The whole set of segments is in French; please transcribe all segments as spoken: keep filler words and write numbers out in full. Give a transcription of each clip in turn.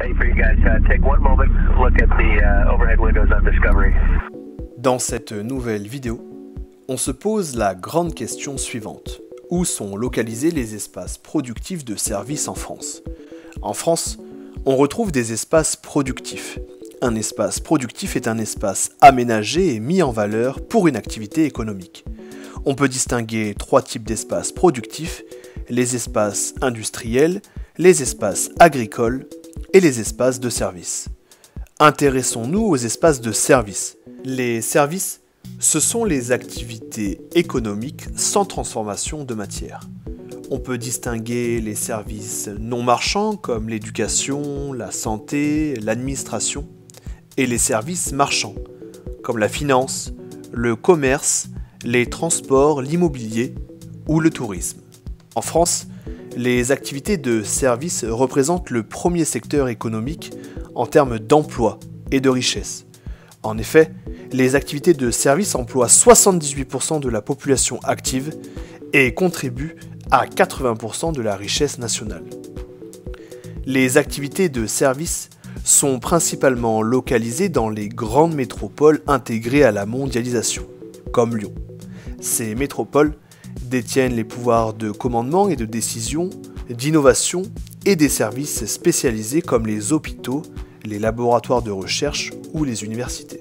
Dans cette nouvelle vidéo, on se pose la grande question suivante. Où sont localisés les espaces productifs de services en France? En France, on retrouve des espaces productifs. Un espace productif est un espace aménagé et mis en valeur pour une activité économique. On peut distinguer trois types d'espaces productifs, les espaces industriels, les espaces agricoles et les espaces de services. Intéressons-nous aux espaces de services. Les services, ce sont les activités économiques sans transformation de matière. On peut distinguer les services non marchands comme l'éducation, la santé, l'administration, et les services marchands comme la finance, le commerce, les transports, l'immobilier ou le tourisme. En France, les activités de services représentent le premier secteur économique en termes d'emploi et de richesse. En effet, les activités de services emploient soixante-dix-huit pour cent de la population active et contribuent à quatre-vingts pour cent de la richesse nationale. Les activités de services sont principalement localisées dans les grandes métropoles intégrées à la mondialisation, comme Lyon. Ces métropoles détiennent les pouvoirs de commandement et de décision, d'innovation et des services spécialisés comme les hôpitaux, les laboratoires de recherche ou les universités.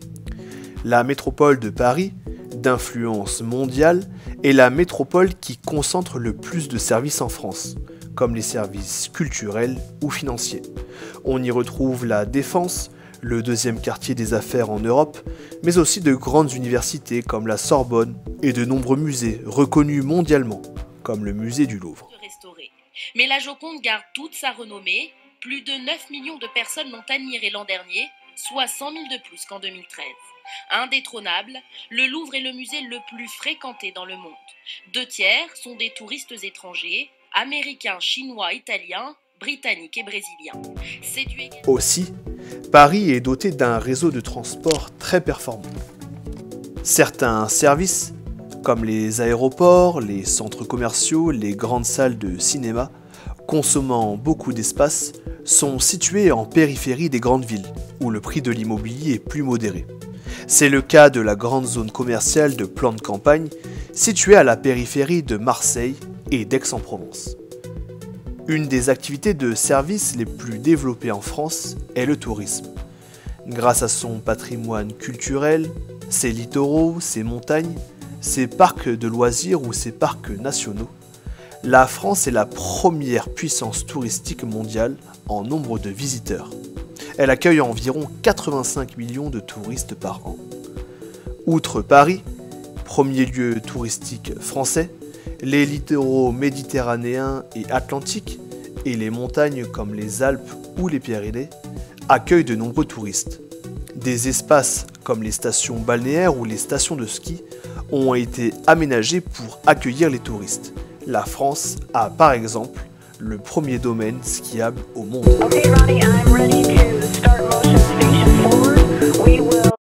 La métropole de Paris, d'influence mondiale, est la métropole qui concentre le plus de services en France, comme les services culturels ou financiers. On y retrouve la Défense, le deuxième quartier des affaires en Europe, mais aussi de grandes universités comme la Sorbonne et de nombreux musées reconnus mondialement, comme le musée du Louvre. Mais la Joconde garde toute sa renommée. Plus de neuf millions de personnes l'ont admirée l'an dernier, soit cent mille de plus qu'en deux mille treize. Indétrônable, le Louvre est le musée le plus fréquenté dans le monde. Deux tiers sont des touristes étrangers, américains, chinois, italiens, britanniques et brésiliens. Séduit... Aussi, Paris est doté d'un réseau de transport très performant. Certains services, comme les aéroports, les centres commerciaux, les grandes salles de cinéma, consommant beaucoup d'espace, sont situés en périphérie des grandes villes, où le prix de l'immobilier est plus modéré. C'est le cas de la grande zone commerciale de plan de campagne, située à la périphérie de Marseille et d'Aix-en-Provence. Une des activités de services les plus développées en France est le tourisme. Grâce à son patrimoine culturel, ses littoraux, ses montagnes, ses parcs de loisirs ou ses parcs nationaux, la France est la première puissance touristique mondiale en nombre de visiteurs. Elle accueille environ quatre-vingt-cinq millions de touristes par an. Outre Paris, premier lieu touristique français, les littoraux méditerranéens et atlantiques et les montagnes comme les Alpes ou les Pyrénées accueillent de nombreux touristes. Des espaces comme les stations balnéaires ou les stations de ski ont été aménagés pour accueillir les touristes. La France a par exemple le premier domaine skiable au monde. Okay, Ronnie, I'm ready to start.